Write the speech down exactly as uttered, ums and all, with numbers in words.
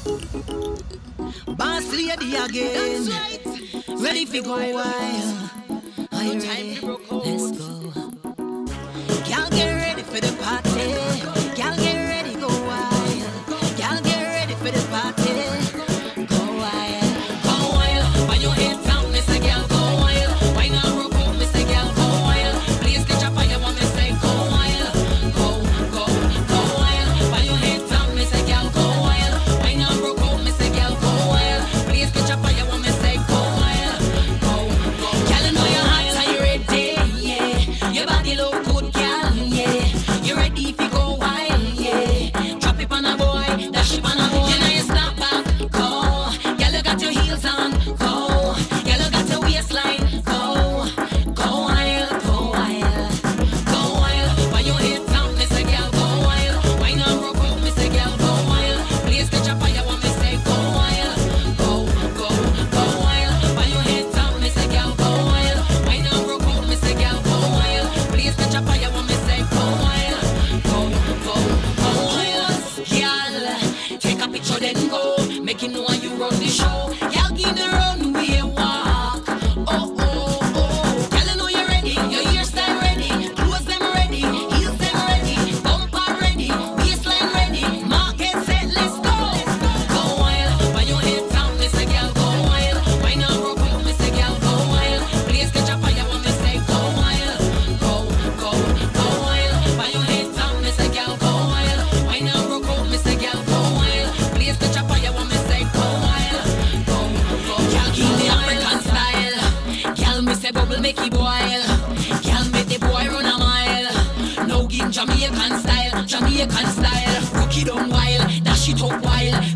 Boss lady again. Ready for go wild. Are you ready? Let's go. Y'all get ready for the party. Y'all get ready, go wild. Y'all get ready for the party. Go wild, go wild. By your head down, me say, girl, go wild. Why not rock out, me say, girl, go wild. Please get your fire, want me say, go wild. Go, go, go wild. By your head down, me say, girl, go wild. Why not rock out, me say, girl, go wild. Please get your fire, want me say, go wild. Go, go. Girl, you know you're hot, are you ready? Yeah. Your body look good, girl, yeah. You ready if you go wild, yeah. Drop it on a boy, dash it on a boy. You know you snap back, go. Girl, you got your heels on, go. Girl, you got your waistline, go. Go wild, go wild, go wild. When you hit down, me say, girl, go wild. Why not rock out, me say, girl, go wild. Please get your fire, want me say, go wild. Go, go, go wild. When you hit down, me say, girl, go wild. Why not rock out, me say, girl, go wild. Please get your fire, want me say, go wild. Go, go, go wild. Girl, take a picture then go. Make it know you run the show. Girl, give the runway walk. Oh, oh, oh. Girl, you know you're ready. Your hairstyle ready. Clothes them ready. Heels them ready. Bumper ready. Waistline ready. Market set, let's go. Go wild. When you hit down, me say, girl, go wild. Why not rock out, me say, girl, go wild. Please get your fire, want me say, go wild. Go, go, go wild. When you hit down, me say, girl, go wild. Why not rock out, me say, girl, go wild. Please get your fire, want me say, go wild. Go, go. Girl, give me African style. Girl, me say, bubble make it boil. Girl, make the boy run a mile. Now give Jamaican style, Jamaican style. Rock it on wild, dash it up wild.